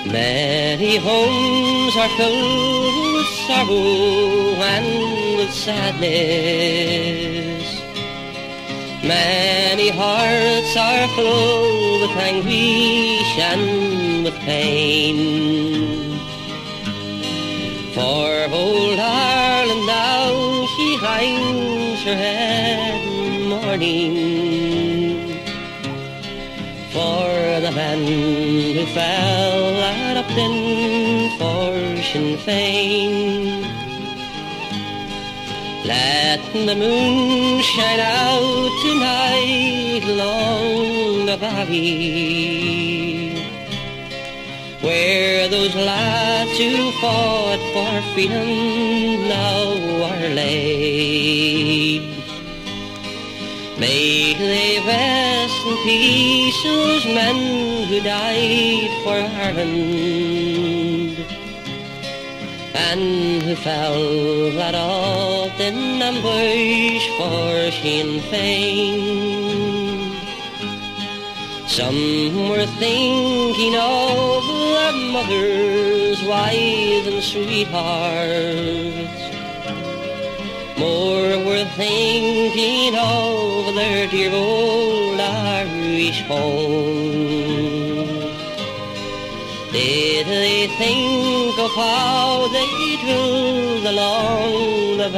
Many homes are filled with sorrow and with sadness. Many hearts are full with anguish and with pain. For old Ireland now she hangs her head in mourning, for the man who fell at Upton for Sinn Féin. Let the moon shine out tonight along the valley, where those lads who fought for freedom now are laid. May they rest in peace, those men who died for Ireland, and who fell at Upton ambush for Sinn Féin. Some were thinking of their mothers, wives and sweethearts. More were thinking of their dear old Irish home. Did they think of how they drilled along the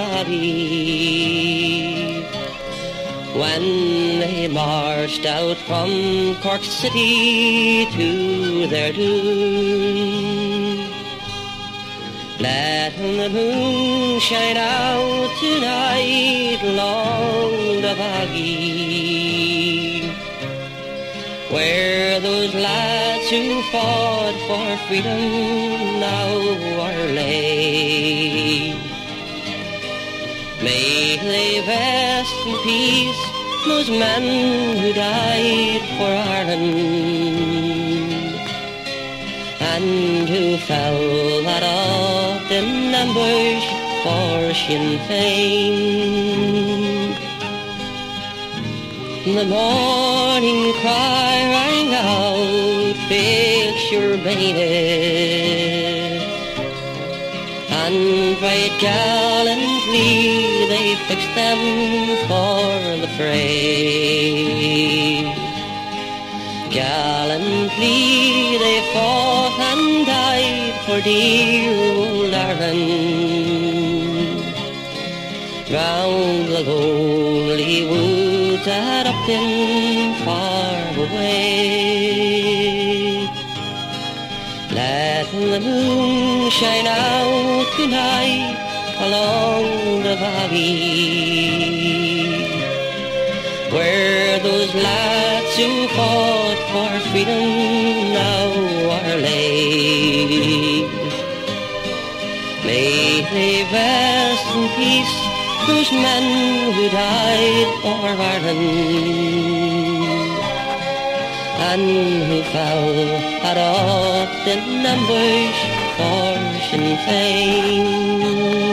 valley when they marched out from Cork City to their doom? Let the moon shine out tonight along the valley, where those lads who fought for freedom now are laid. May they rest in peace, those men who died for Ireland, and who fell at Upton ambush for Sinn Féin. The morning cry rang out, fix your bayonet, and right gallantly they fixed them for the fray. Gallantly they fought and died for dear old Ireland. Round the lonely woods at Upton far away, let the moon shine out tonight along the valley, where those lads who fought for freedom now are laid. May they rest in peace, those men who died for Ireland, and who fell at Upton ambush for Sinn Féin.